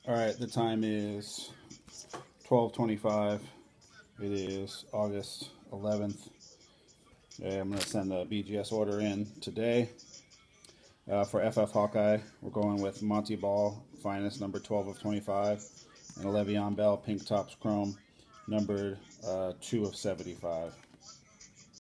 Alright, the time is 12:25. It is August 11th. I'm going to send the BGS order in today. For FF Hawkeye, we're going with Monty Ball, finest, number 12 of 25, and a Le'Veon Bell, pink tops chrome, numbered 2 of 75.